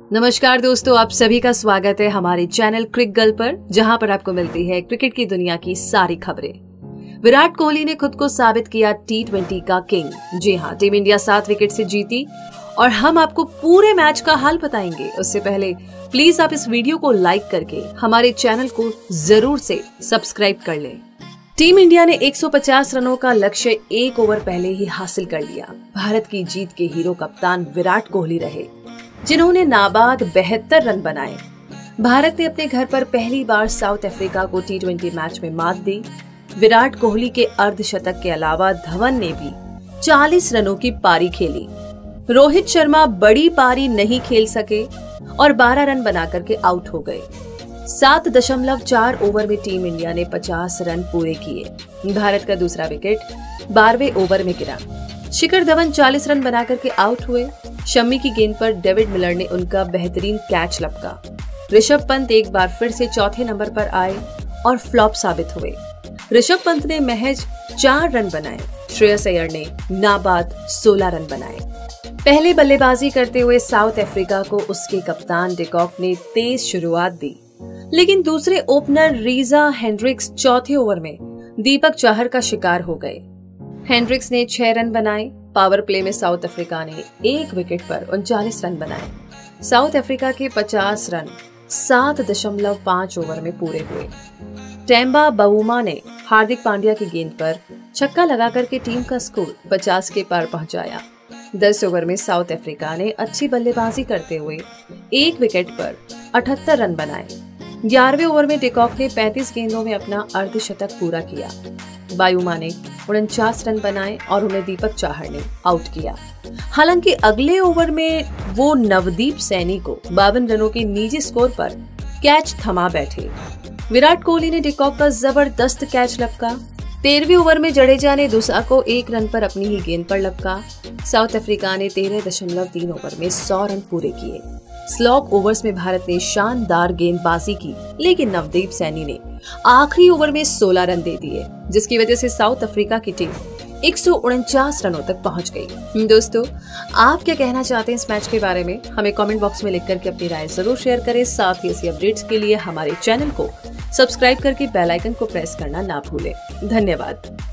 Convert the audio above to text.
नमस्कार दोस्तों, आप सभी का स्वागत है हमारे चैनल क्रिकगर्ल पर, जहां पर आपको मिलती है क्रिकेट की दुनिया की सारी खबरें। विराट कोहली ने खुद को साबित किया T20 का किंग। जी हां, टीम इंडिया 7 विकेट से जीती और हम आपको पूरे मैच का हाल बताएंगे। उससे पहले प्लीज आप इस वीडियो को लाइक करके हमारे चैनल को जरूर से सब्सक्राइब कर लें। टीम इंडिया ने 150 रनों का लक्ष्य 1 ओवर पहले ही हासिल कर लिया। भारत की जीत के हीरो कप्तान विराट कोहली रहे, जिन्होंने नाबाद 72 रन बनाए। भारत ने अपने घर पर पहली बार साउथ अफ्रीका को T20 मैच में मात दी। विराट कोहली के अर्धशतक के अलावा धवन ने भी 40 रनों की पारी खेली। रोहित शर्मा बड़ी पारी नहीं खेल सके और 12 रन बनाकर के आउट हो गए। 7.4 ओवर में टीम इंडिया ने 50 रन पूरे किए। भारत का दूसरा विकेट 12वें ओवर में गिरा। शिखर धवन 40 रन बनाकर के आउट हुए। शम्मी की गेंद पर डेविड मिलर ने उनका बेहतरीन कैच लपका। ऋषभ पंत एक बार फिर से चौथे नंबर पर आए और फ्लॉप साबित हुए। ऋषभ पंत ने महज 4 रन बनाए। श्रेयस अय्यर ने नाबाद 16 रन बनाए। पहले बल्लेबाजी करते हुए साउथ अफ्रीका को उसके कप्तान डिकॉक ने तेज शुरुआत दी, लेकिन दूसरे ओपनर रीजा हेंड्रिक्स चौथे ओवर में दीपक चाहर का शिकार हो गए। हेंड्रिक्स ने 6 रन बनाए। पावर प्ले में साउथ अफ्रीका ने 1 विकेट पर 39 रन बनाए। साउथ अफ्रीका के 50 रन 7.5 ओवर में पूरे हुए। टेम्बा बावुमा ने हार्दिक पांड्या की गेंद पर छक्का लगाकर के टीम का स्कोर 50 के पार पहुंचाया। 10 ओवर में साउथ अफ्रीका ने अच्छी बल्लेबाजी करते हुए 1 विकेट पर 78 रन बनाए। 11वें ओवर में डिकॉक ने 35 गेंदों में अपना अर्धशतक पूरा किया। बावुमा ने 49 रन बनाए और उन्हें दीपक चाहर ने आउट किया। हालांकि अगले ओवर में वो नवदीप सैनी को 52 रनों के निजी स्कोर पर कैच थमा बैठे। विराट कोहली ने डिकॉक का जबरदस्त कैच लपका। 13वें ओवर में जडेजा ने दूसरा को 1 रन पर अपनी ही गेंद पर लपका। साउथ अफ्रीका ने 13.3 ओवर में 100 रन पूरे किए। स्लॉग ओवर्स में भारत ने शानदार गेंदबाजी की, लेकिन नवदीप सैनी ने आखिरी ओवर में 16 रन दे दिए, जिसकी वजह से साउथ अफ्रीका की टीम 149 रनों तक पहुंच गई। दोस्तों, आप क्या कहना चाहते हैं इस मैच के बारे में? हमें कमेंट बॉक्स में लिख करके अपनी राय जरूर शेयर करें। साथ ही ऐसी अपडेट्स के लिए हमारे चैनल को सब्सक्राइब करके बेल आइकन को प्रेस करना ना भूलें। धन्यवाद।